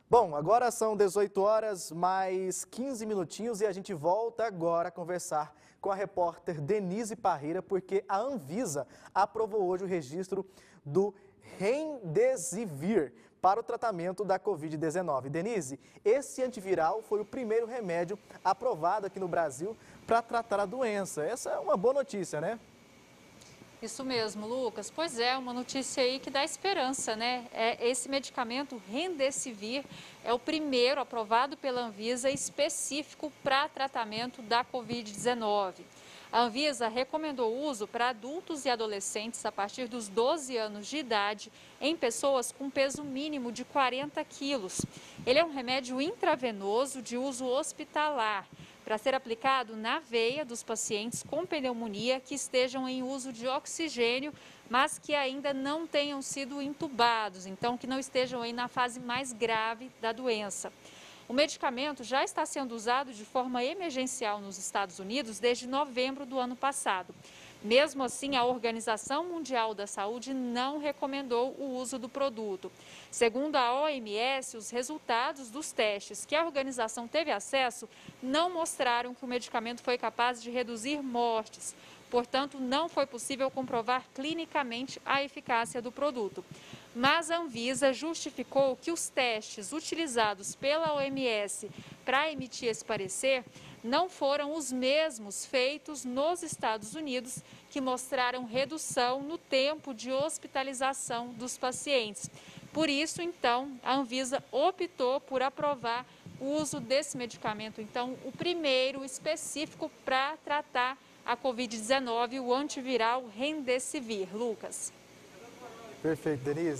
Bom, agora são 18 horas mais 15 minutinhos e a gente volta agora a conversar com a repórter Denise Parreira, porque a Anvisa aprovou hoje o registro do Remdesivir para o tratamento da Covid-19. Denise, esse antiviral foi o primeiro remédio aprovado aqui no Brasil para tratar a doença. Essa é uma boa notícia, né? Isso mesmo, Lucas. Pois é, uma notícia aí que dá esperança, né? Esse medicamento Remdesivir é o primeiro aprovado pela Anvisa específico para tratamento da Covid-19. A Anvisa recomendou o uso para adultos e adolescentes a partir dos 12 anos de idade em pessoas com peso mínimo de 40 quilos. Ele é um remédio intravenoso de uso hospitalar, para ser aplicado na veia dos pacientes com pneumonia que estejam em uso de oxigênio, mas que ainda não tenham sido entubados, então que não estejam aí na fase mais grave da doença. O medicamento já está sendo usado de forma emergencial nos Estados Unidos desde novembro do ano passado. Mesmo assim, a Organização Mundial da Saúde não recomendou o uso do produto. Segundo a OMS, os resultados dos testes que a organização teve acesso não mostraram que o medicamento foi capaz de reduzir mortes. Portanto, não foi possível comprovar clinicamente a eficácia do produto. Mas a Anvisa justificou que os testes utilizados pela OMS para emitir esse parecer não foram os mesmos feitos nos Estados Unidos, que mostraram redução no tempo de hospitalização dos pacientes. Por isso, então, a Anvisa optou por aprovar o uso desse medicamento, então, o primeiro específico para tratar a Covid-19, o antiviral Remdesivir. Lucas. Perfeito, Denise.